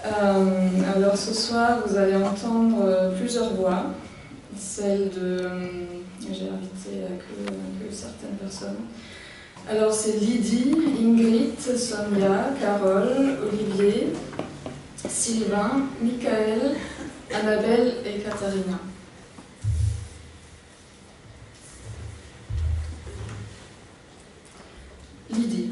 Alors ce soir, vous allez entendre plusieurs voix. Celle de... j'ai invité que certaines personnes. Alors c'est Lydie, Ingrid, Sonia, Carole, Olivier, Sylvain, Michael, Annabelle et Katharina. Lydie.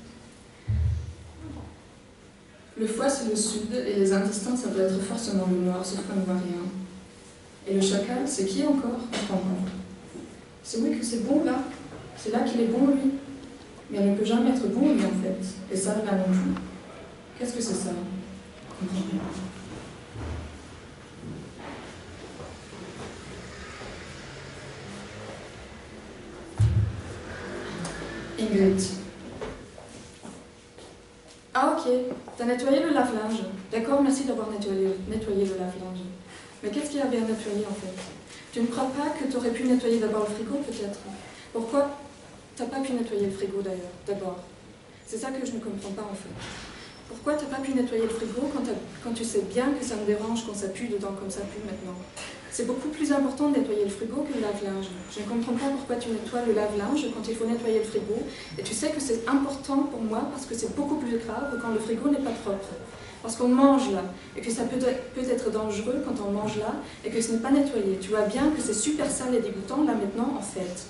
Le foie, c'est le sud, et les intestins, ça doit être forcément le nord, sauf qu'on ne voit rien. Et le chacal, c'est qui encore? Je comprends pas. C'est oui que c'est bon, là. C'est là qu'il est bon, lui. Mais elle ne peut jamais être bon, lui, en fait. Et ça, là non plus. Qu'est-ce que c'est ça? Je comprends rien. Ingrid. Ah ok, t'as nettoyé le lave-linge. D'accord, merci d'avoir nettoyé le lave-linge. Mais qu'est-ce qu'il y avait à nettoyer en fait? Tu ne crois pas que tu aurais pu nettoyer d'abord le frigo peut-être? Pourquoi t'as pas pu nettoyer le frigo d'ailleurs, d'abord? C'est ça que je ne comprends pas en fait. Pourquoi t'as pas pu nettoyer le frigo quand tu sais bien que ça me dérange quand ça pue dedans comme ça pue maintenant? C'est beaucoup plus important de nettoyer le frigo que le lave-linge. Je ne comprends pas pourquoi tu nettoies le lave-linge quand il faut nettoyer le frigo. Et tu sais que c'est important pour moi parce que c'est beaucoup plus grave quand le frigo n'est pas propre. Parce qu'on mange là, et que ça peut être dangereux quand on mange là, et que ce n'est pas nettoyé. Tu vois bien que c'est super sale et dégoûtant là maintenant en fait.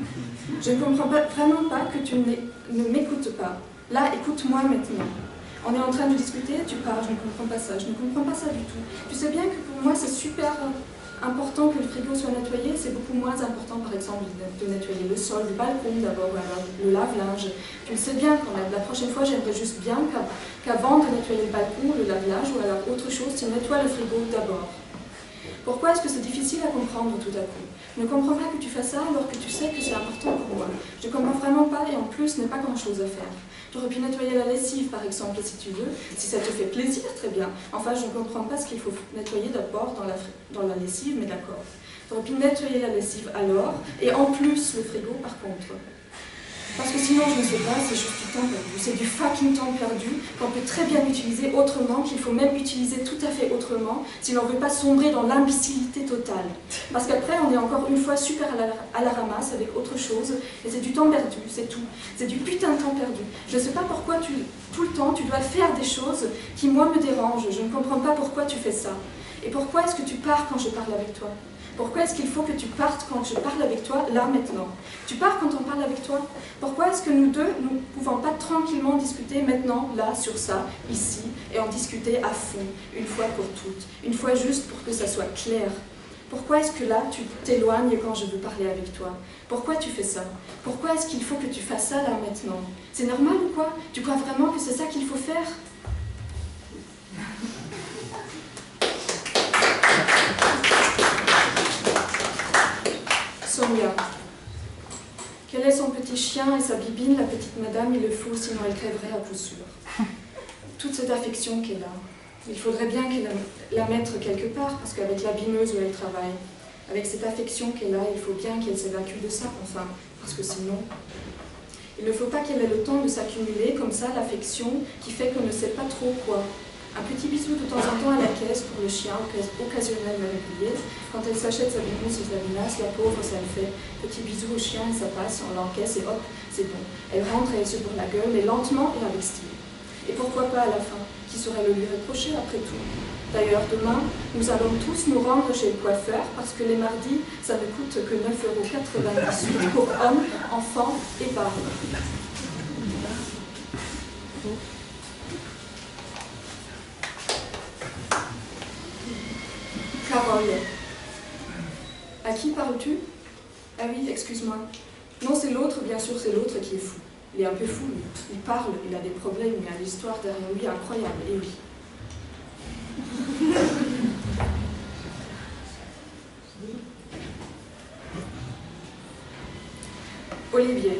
Je ne comprends vraiment pas que tu ne m'écoutes pas. Là, écoute-moi maintenant. On est en train de discuter, tu parles, je ne comprends pas ça, je ne comprends pas ça du tout. Tu sais bien que pour moi c'est super important que le frigo soit nettoyé, c'est beaucoup moins important par exemple de nettoyer le sol, le balcon d'abord, ou alors le lave-linge. Tu le sais bien quand même, la prochaine fois j'aimerais juste bien qu'avant de nettoyer le balcon, le lave-linge ou alors autre chose, tu nettoies le frigo d'abord. Pourquoi est-ce que c'est difficile à comprendre tout à coup? Je ne comprends pas que tu fasses ça alors que tu sais que c'est important pour moi. Je ne comprends vraiment pas et en plus, ce n'est pas grand-chose à faire. Tu aurais pu nettoyer la lessive par exemple si tu veux, si ça te fait plaisir, très bien. Enfin, je ne comprends pas ce qu'il faut nettoyer d'abord dans la lessive, mais d'accord. Tu aurais pu nettoyer la lessive alors, et en plus le frigo par contre. Parce que sinon, je ne sais pas, c'est juste du temps perdu. C'est du fucking temps perdu qu'on peut très bien utiliser autrement, qu'il faut même utiliser tout à fait autrement, si l'on ne veut pas sombrer dans l'imbécilité totale. Parce qu'après, on est encore une fois super à la ramasse avec autre chose, et c'est du temps perdu, c'est tout. C'est du putain de temps perdu. Je ne sais pas pourquoi tout le temps, tu dois faire des choses qui, moi, me dérangent. Je ne comprends pas pourquoi tu fais ça. Et pourquoi est-ce que tu pars quand je parle avec toi? Pourquoi est-ce qu'il faut que tu partes quand je parle avec toi, là, maintenant? Tu pars quand on parle avec toi? Pourquoi est-ce que nous deux, nous ne pouvons pas tranquillement discuter maintenant, là, sur ça, ici, et en discuter à fond, une fois pour toutes, une fois juste pour que ça soit clair? Pourquoi est-ce que là, tu t'éloignes quand je veux parler avec toi? Pourquoi tu fais ça? Pourquoi est-ce qu'il faut que tu fasses ça, là, maintenant? C'est normal ou quoi? Tu crois vraiment que c'est ça qu'il faut faire? Sonia. Quel est son petit chien et sa bibine, la petite madame, il le faut, sinon elle crèverait à coup sûr. Toute cette affection qu'elle a, il faudrait bien qu'elle la mette quelque part, parce qu'avec la bineuse où elle travaille, avec cette affection qu'elle a, il faut bien qu'elle s'évacue de ça, enfin, parce que sinon... Il ne faut pas qu'elle ait le temps de s'accumuler comme ça, l'affection, qui fait qu'on ne sait pas trop quoi. Un petit bisou de temps en temps à la caisse pour le chien, occasionnel mais régulier. Quand elle s'achète sa binouse et sa binasse, la pauvre, ça le fait. Petit bisou au chien et ça passe, on l'encaisse et hop, c'est bon. Elle rentre et elle se bourre la gueule, mais lentement et avec style. Et pourquoi pas à la fin? Qui saurait le lui reprocher après tout? D'ailleurs, demain, nous allons tous nous rendre chez le coiffeur parce que les mardis, ça ne coûte que 9,98 € pour hommes, enfants et barbe. Carole. À qui parles-tu? Ah oui, excuse-moi. Non, c'est l'autre, bien sûr, c'est l'autre qui est fou. Il est un peu fou, lui. Il parle, il a des problèmes, il a l'histoire derrière lui incroyable, et oui. Olivier.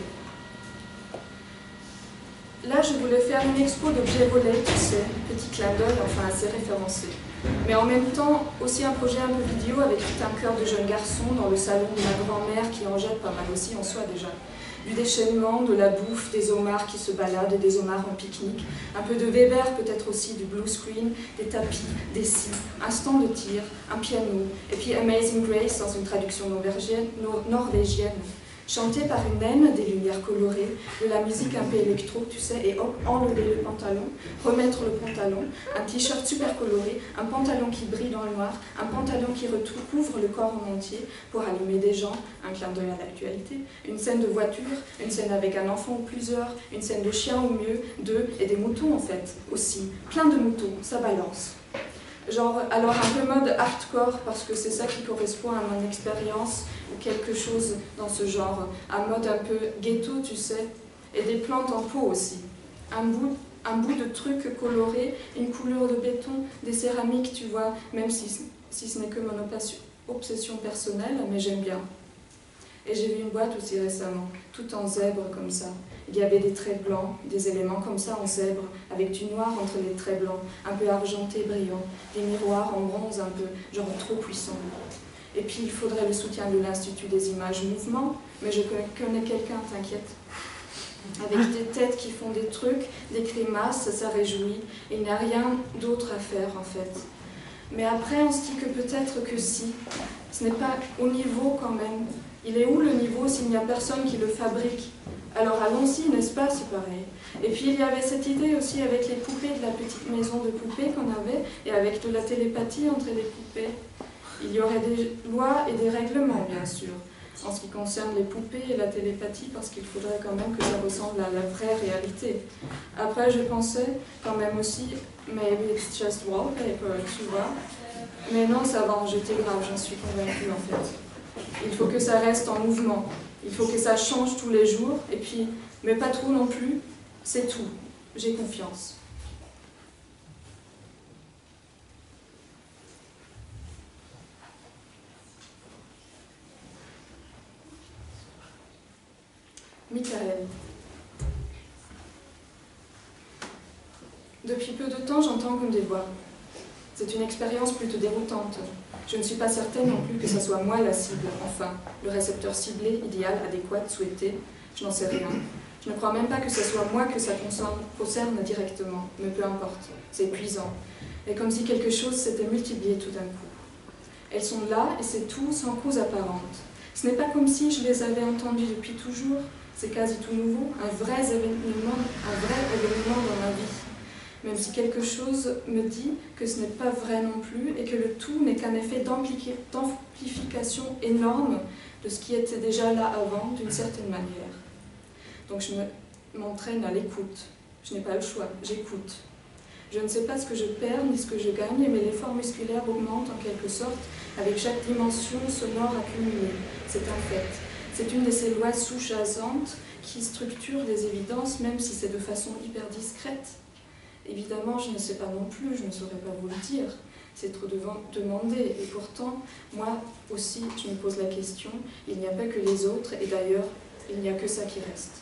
Là, je voulais faire une expo d'objets volés, tu sais, petit clin d'œil, enfin assez référencé. Mais en même temps, aussi un projet un peu vidéo avec tout un cœur de jeunes garçons dans le salon de ma grand-mère qui en jette pas mal aussi en soi déjà. du déchaînement, de la bouffe, des homards qui se baladent, des homards en pique-nique, un peu de Weber, peut-être aussi du blue screen, des tapis, des scies, un stand de tir, un piano, et puis Amazing Grace dans une traduction norvégienne, chantée par une naine, des lumières colorées, de la musique un peu électro, tu sais, et hop, enlever le pantalon, remettre le pantalon, un t-shirt super coloré, un pantalon qui brille dans le noir, un pantalon qui recouvre le corps en entier pour allumer des gens, un clin d'œil à l'actualité, une scène de voiture, une scène avec un enfant ou plusieurs, une scène de chien ou mieux, deux, et des moutons en fait, aussi, plein de moutons, ça balance. Genre, alors un peu mode hardcore, parce que c'est ça qui correspond à mon expérience, ou quelque chose dans ce genre. Un mode un peu ghetto, tu sais, et des plantes en pot aussi. Un bout de trucs colorés, une couleur de béton, des céramiques, tu vois, même si ce n'est que mon obsession personnelle, mais j'aime bien. Et j'ai vu une boîte aussi récemment, tout en zèbre comme ça. Il y avait des traits blancs, des éléments comme ça en zèbre, avec du noir entre les traits blancs, un peu argenté, brillant, des miroirs en bronze un peu, genre trop puissants. Et puis il faudrait le soutien de l'Institut des images mouvement, mais je connais quelqu'un, t'inquiète. Avec des têtes qui font des trucs, des grimaces, ça réjouit, et il n'y a rien d'autre à faire en fait. Mais après on se dit que peut-être que si, ce n'est pas au niveau quand même. Il est où le niveau s'il n'y a personne qui le fabrique? Alors allons-y, n'est-ce pas, c'est pareil. Et puis il y avait cette idée aussi avec les poupées de la petite maison de poupées qu'on avait, et avec de la télépathie entre les poupées. Il y aurait des lois et des règlements, bien sûr, en ce qui concerne les poupées et la télépathie, parce qu'il faudrait quand même que ça ressemble à la vraie réalité. Après, je pensais quand même aussi, maybe it's just wallpaper, tu vois. Mais non, ça va en jeter grave, j'en suis convaincue en fait. Il faut que ça reste en mouvement. Il faut que ça change tous les jours, et puis, mais pas trop non plus, c'est tout. J'ai confiance. Michael. Depuis peu de temps, j'entends comme des voix. C'est une expérience plutôt déroutante. Je ne suis pas certaine non plus que ce soit moi la cible, enfin, le récepteur ciblé, idéal, adéquat, souhaité. Je n'en sais rien. Je ne crois même pas que ce soit moi que ça concerne directement, mais peu importe, c'est épuisant. Et comme si quelque chose s'était multiplié tout d'un coup. Elles sont là, et c'est tout, sans cause apparente. Ce n'est pas comme si je les avais entendues depuis toujours, c'est quasi tout nouveau, un vrai événement dans ma vie. Même si quelque chose me dit que ce n'est pas vrai non plus et que le tout n'est qu'un effet d'amplification énorme de ce qui était déjà là avant, d'une certaine manière. Donc je m'entraîne à l'écoute. Je n'ai pas le choix, j'écoute. Je ne sais pas ce que je perds ni ce que je gagne, mais l'effort musculaire augmente en quelque sorte avec chaque dimension sonore accumulée. C'est un fait. C'est une de ces lois sous-jacentes qui structurent les évidences, même si c'est de façon hyper discrète. Évidemment, je ne sais pas non plus, je ne saurais pas vous le dire. C'est trop demander. Et pourtant, moi aussi, je me pose la question, il n'y a pas que les autres, et d'ailleurs, il n'y a que ça qui reste.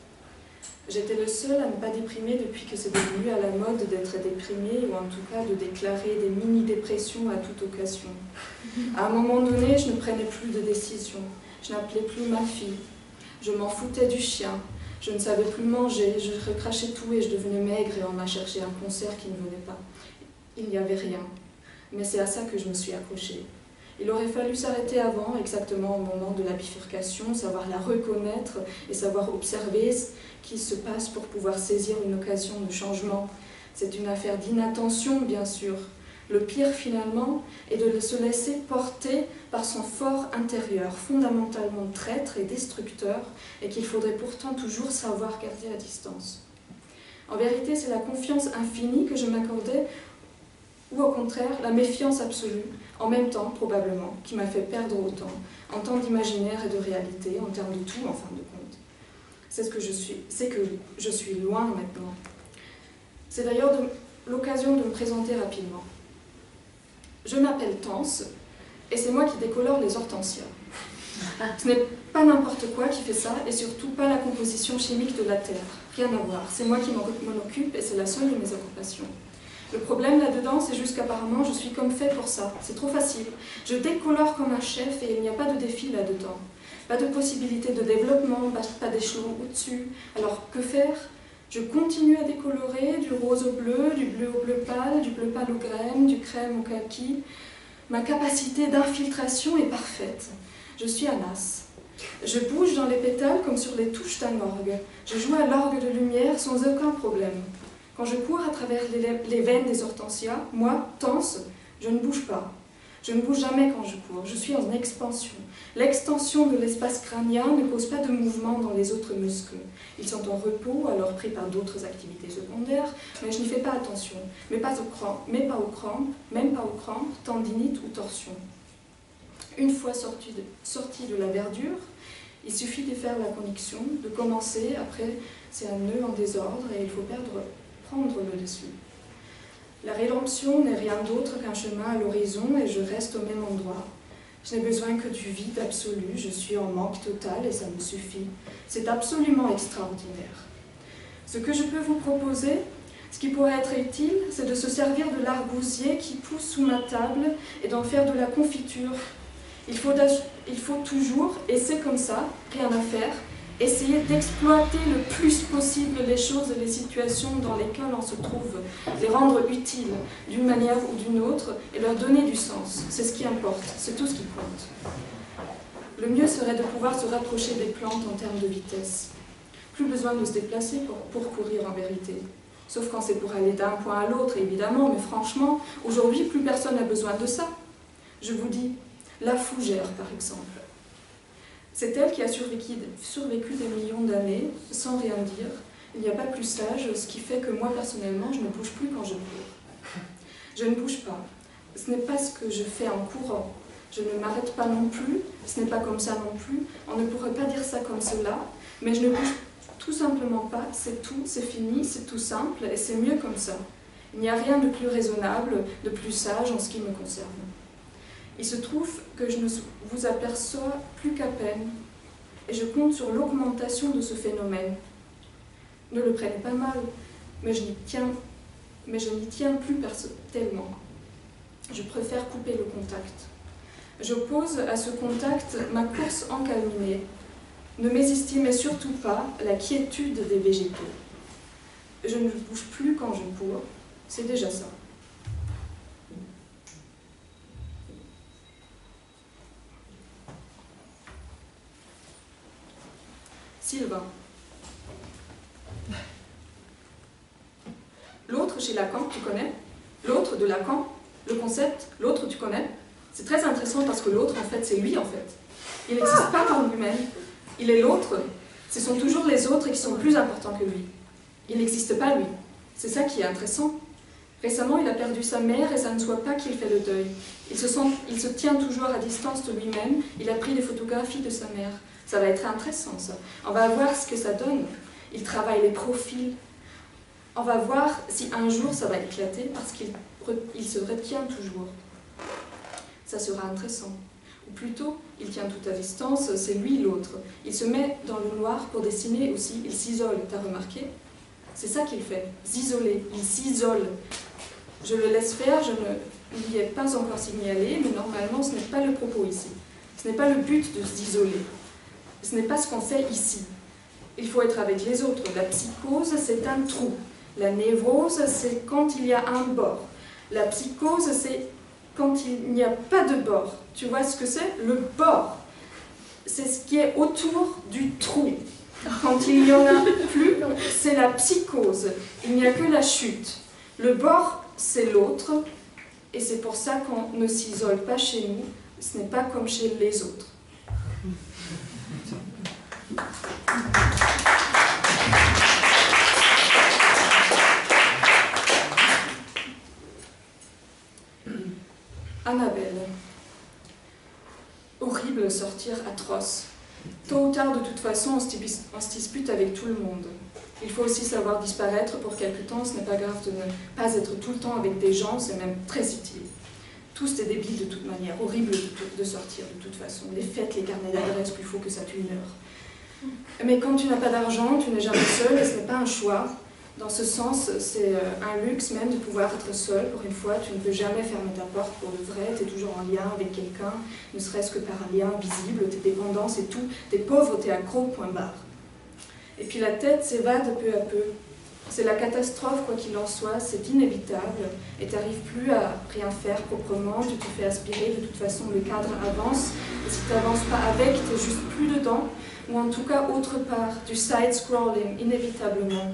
J'étais le seul à ne pas déprimer depuis que c'est devenu à la mode d'être déprimé, ou en tout cas de déclarer des mini-dépressions à toute occasion. À un moment donné, je ne prenais plus de décision. Je n'appelais plus ma fille. Je m'en foutais du chien. Je ne savais plus manger, je recrachais tout et je devenais maigre et on m'a cherché un concert qui ne venait pas. Il n'y avait rien. Mais c'est à ça que je me suis accrochée. Il aurait fallu s'arrêter avant, exactement au moment de la bifurcation, savoir la reconnaître et savoir observer ce qui se passe pour pouvoir saisir une occasion de changement. C'est une affaire d'inattention, bien sûr. Le pire, finalement, est de se laisser porter par son fort intérieur, fondamentalement traître et destructeur, et qu'il faudrait pourtant toujours savoir garder à distance. En vérité, c'est la confiance infinie que je m'accordais, ou au contraire, la méfiance absolue, en même temps, probablement, qui m'a fait perdre autant, en temps d'imaginaire et de réalité, en termes de tout, en fin de compte. C'est que je suis loin maintenant. C'est d'ailleurs l'occasion de me présenter rapidement. Je m'appelle Tance, et c'est moi qui décolore les hortensias. Ce n'est pas n'importe quoi qui fait ça, et surtout pas la composition chimique de la terre. Rien à voir. C'est moi qui m'en occupe, et c'est la seule de mes occupations. Le problème là-dedans, c'est juste qu'apparemment, je suis comme fait pour ça. C'est trop facile. Je décolore comme un chef, et il n'y a pas de défi là-dedans. Pas de possibilité de développement, pas d'échelon au-dessus. Alors que faire? Je continue à décolorer du rose au bleu, du bleu au bleu pâle, du bleu pâle au crème, du crème au kaki. Ma capacité d'infiltration est parfaite. Je suis un as. Je bouge dans les pétales comme sur les touches d'un orgue. Je joue à l'orgue de lumière sans aucun problème. Quand je cours à travers les veines des hortensias, moi, Tense, je ne bouge pas. Je ne bouge jamais quand je cours, je suis en expansion. L'extension de l'espace crânien ne cause pas de mouvement dans les autres muscles. Ils sont en repos, alors pris par d'autres activités secondaires, mais je n'y fais pas attention. Mais pas aux crampes, même pas aux crampes, tendinite ou torsion. Une fois sorti de la verdure, il suffit de faire la connexion, de commencer, après c'est un nœud en désordre et il faut prendre le dessus. La rédemption n'est rien d'autre qu'un chemin à l'horizon et je reste au même endroit. Je n'ai besoin que du vide absolu, je suis en manque total et ça me suffit. C'est absolument extraordinaire. Ce que je peux vous proposer, ce qui pourrait être utile, c'est de se servir de l'argousier qui pousse sous ma table et d'en faire de la confiture. Il faut toujours, et c'est comme ça, rien à faire, essayer d'exploiter le plus possible les choses et les situations dans lesquelles on se trouve, les rendre utiles d'une manière ou d'une autre et leur donner du sens. C'est ce qui importe, c'est tout ce qui compte. Le mieux serait de pouvoir se rapprocher des plantes en termes de vitesse. Plus besoin de se déplacer pour courir en vérité. Sauf quand c'est pour aller d'un point à l'autre, évidemment, mais franchement, aujourd'hui, plus personne n'a besoin de ça. Je vous dis, la fougère, par exemple. C'est elle qui a survécu des millions d'années, sans rien dire. Il n'y a pas plus sage, ce qui fait que moi, personnellement, je ne bouge plus quand je cours. Je ne bouge pas. Ce n'est pas ce que je fais en courant. Je ne m'arrête pas non plus, ce n'est pas comme ça non plus. On ne pourrait pas dire ça comme cela, mais je ne bouge tout simplement pas, c'est tout, c'est fini, c'est tout simple, et c'est mieux comme ça. Il n'y a rien de plus raisonnable, de plus sage en ce qui me concerne. Il se trouve que je ne vous aperçois plus qu'à peine, et je compte sur l'augmentation de ce phénomène. Ne le prenez pas mal, mais je n'y tiens plus tellement. Je préfère couper le contact. J'oppose à ce contact ma course encalminée. Ne mésestimez surtout pas la quiétude des végétaux. Je ne bouge plus quand je cours, c'est déjà ça. Sylvain. L'autre chez Lacan, tu connais? L'autre de Lacan, le concept, l'autre tu connais? C'est très intéressant parce que l'autre, en fait, c'est lui, en fait. Il n'existe pas par lui-même. Il est l'autre. Ce sont toujours les autres qui sont plus importants que lui. Il n'existe pas, lui. C'est ça qui est intéressant. Récemment, il a perdu sa mère et ça ne soit pas qu'il fait le deuil. Il se tient toujours à distance de lui-même. Il a pris des photographies de sa mère. Ça va être intéressant, ça. On va voir ce que ça donne. Il travaille les profils. On va voir si un jour ça va éclater parce qu'il se retient toujours. Ça sera intéressant. Ou plutôt, il tient tout à distance, c'est lui l'autre. Il se met dans le noir pour dessiner aussi, il s'isole, t'as remarqué? C'est ça qu'il fait, s'isoler, il s'isole. Je le laisse faire, je ne lui ai pas encore signalé, mais normalement ce n'est pas le propos ici. Ce n'est pas le but de s'isoler. Ce n'est pas ce qu'on fait ici. Il faut être avec les autres. La psychose, c'est un trou. La névrose, c'est quand il y a un bord. La psychose, c'est quand il n'y a pas de bord. Tu vois ce que c'est? Le bord. C'est ce qui est autour du trou. Quand il n'y en a plus, c'est la psychose. Il n'y a que la chute. Le bord, c'est l'autre. Et c'est pour ça qu'on ne s'isole pas chez nous. Ce n'est pas comme chez les autres. Annabelle. Horrible sortir, atroce. Tôt ou tard, de toute façon, on se dispute avec tout le monde. Il faut aussi savoir disparaître pour quelque temps, ce n'est pas grave de ne pas être tout le temps avec des gens, c'est même très utile. Tous des débiles de toute manière, horrible de sortir de toute façon. Les fêtes, les carnets d'adresses, plus il faut que ça tue une heure. Mais quand tu n'as pas d'argent, tu n'es jamais seul et ce n'est pas un choix. Dans ce sens, c'est un luxe même de pouvoir être seul. Pour une fois, tu ne peux jamais fermer ta porte pour de vrai, tu es toujours en lien avec quelqu'un, ne serait-ce que par un lien visible, tes dépendances et tout, t'es pauvre, t'es accro, point barre. Et puis la tête s'évade peu à peu. C'est la catastrophe, quoi qu'il en soit, c'est inévitable, et tu n'arrives plus à rien faire proprement, tu te fais aspirer, de toute façon le cadre avance, et si tu n'avances pas avec, tu n'es juste plus dedans, ou en tout cas autre part, du side-scrolling, inévitablement.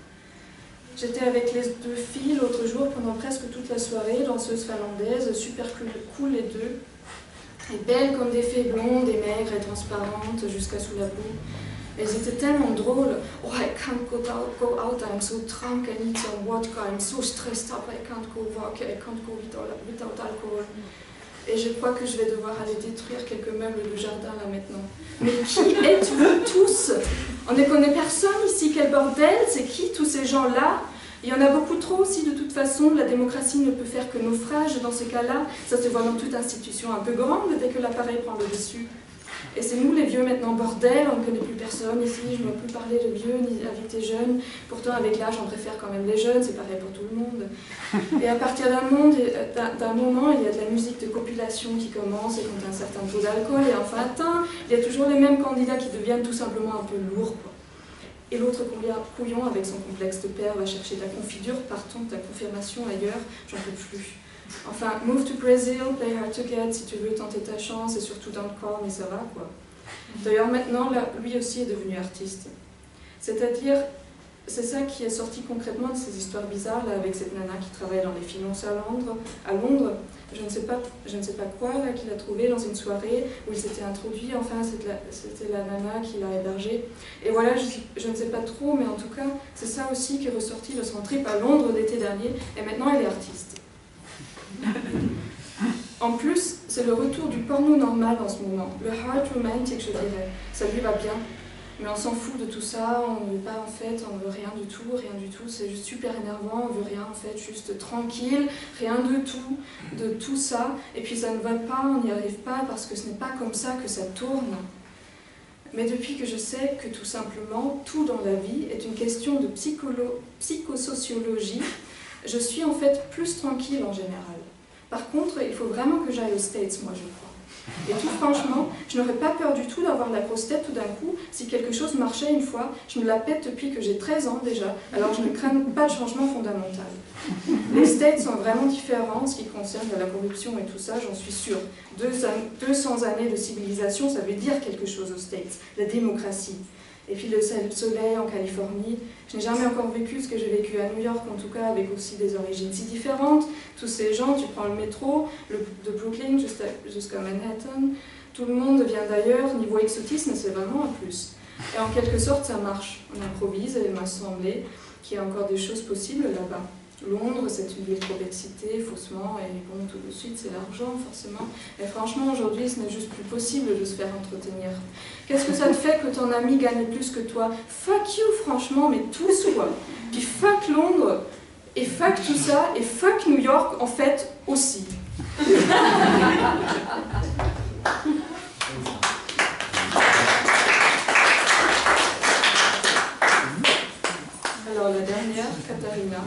J'étais avec les deux filles l'autre jour pendant presque toute la soirée, danseuses finlandaises, super cool les deux, et belles comme des fées blondes et maigres et transparentes jusqu'à sous la peau. Elles étaient tellement drôles. Oh, I can't go out, I'm so drunk, I need some vodka, I'm so stressed up, I can't go walk, I can't go without alcohol. Et je crois que je vais devoir aller détruire quelques meubles de jardin là maintenant. Mais qui êtes-vous tous? On ne connaît personne ici, quel bordel, c'est qui tous ces gens-là? Il y en a beaucoup trop aussi de toute façon, la démocratie ne peut faire que naufrage dans ces cas-là. Ça se voit dans toute institution un peu grande dès que l'appareil prend le dessus. Et c'est nous les vieux maintenant, bordel, on ne connaît plus personne ici, je ne veux plus parler de vieux ni avec tes jeunes. Pourtant avec l'âge on préfère quand même les jeunes, c'est pareil pour tout le monde. Et à partir d'un moment, il y a de la musique de copulation qui commence et quand un certain taux d'alcool est enfin atteint, il y a toujours les mêmes candidats qui deviennent tout simplement un peu lourds, quoi. Et l'autre couillon avec son complexe de père va chercher ta confiture, partons de ta confirmation ailleurs, j'en peux plus. Enfin, move to Brazil, play hard to get, si tu veux tenter ta chance, et surtout dans le corps, mais ça va, quoi. D'ailleurs, maintenant, là, lui aussi est devenu artiste. C'est-à-dire, c'est ça qui est sorti concrètement de ces histoires bizarres, là, avec cette nana qui travaille dans les finances à Londres. Je ne sais pas quoi, là, qu'il a trouvé dans une soirée où il s'était introduit, enfin, c'était la nana qui l'a hébergé. Et voilà, je ne sais pas trop, mais en tout cas, c'est ça aussi qui est ressorti de son trip à Londres l'été dernier, et maintenant, elle est artiste. En plus, c'est le retour du porno normal en ce moment, le hard romantic, je dirais. Ça lui va bien, mais on s'en fout de tout ça, on ne veut pas en fait, on ne veut rien du tout, c'est juste super énervant, on veut rien en fait, juste tranquille, rien de tout ça, et puis ça ne va pas, on n'y arrive pas parce que ce n'est pas comme ça que ça tourne. Mais depuis que je sais que tout simplement, tout dans la vie est une question de psychosociologie, je suis en fait plus tranquille en général. Par contre, il faut vraiment que j'aille aux States, moi, je crois. Et tout franchement, je n'aurais pas peur du tout d'avoir la grosse tête tout d'un coup. Si quelque chose marchait une fois, je me la pète depuis que j'ai 13 ans déjà, alors je ne crains pas de changement fondamental. Les States sont vraiment différents en ce qui concerne la corruption et tout ça, j'en suis sûre. 200 années de civilisation, ça veut dire quelque chose aux States, la démocratie. Et puis le soleil en Californie, je n'ai jamais encore vécu ce que j'ai vécu à New York, en tout cas avec aussi des origines si différentes. Tous ces gens, tu prends le métro, de Brooklyn jusqu'à Manhattan, tout le monde vient d'ailleurs, niveau exotisme c'est vraiment un plus. Et en quelque sorte ça marche, on improvise et il m'a semblé qu'il y a encore des choses possibles là-bas. Londres, c'est une ville trop excitée, faussement, et bon, tout de suite, c'est l'argent, forcément. Et franchement, aujourd'hui, ce n'est juste plus possible de se faire entretenir. Qu'est-ce que ça te fait que ton ami gagne plus que toi? Fuck you, franchement, mais tous, quoi. Puis fuck Londres, et fuck tout ça, et fuck New York, en fait, aussi. Alors, la dernière, Katharina.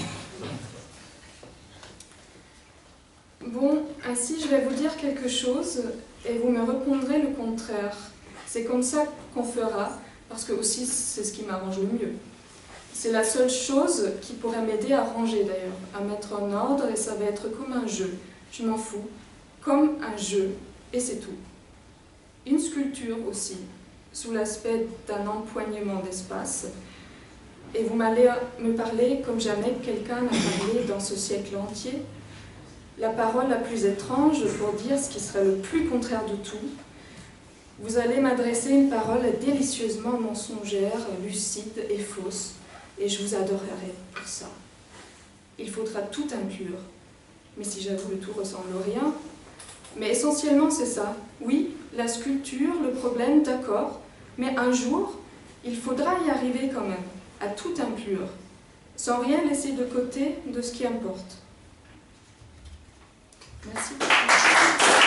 Bon, ainsi je vais vous dire quelque chose et vous me répondrez le contraire. C'est comme ça qu'on fera, parce que aussi c'est ce qui m'arrange le mieux. C'est la seule chose qui pourrait m'aider à ranger d'ailleurs, à mettre en ordre, et ça va être comme un jeu. Je m'en fous. Comme un jeu, et c'est tout. Une sculpture aussi, sous l'aspect d'un empoignement d'espace. Et vous m'allez me parler comme jamais quelqu'un n'a parlé dans ce siècle entier. La parole la plus étrange pour dire ce qui serait le plus contraire de tout. Vous allez m'adresser une parole délicieusement mensongère, lucide et fausse, et je vous adorerai pour ça. Il faudra tout inclure, mais si j'avoue le tout ressemble à rien. Mais essentiellement c'est ça. Oui, la sculpture, le problème, d'accord, mais un jour, il faudra y arriver quand même, à tout inclure, sans rien laisser de côté de ce qui importe. Merci.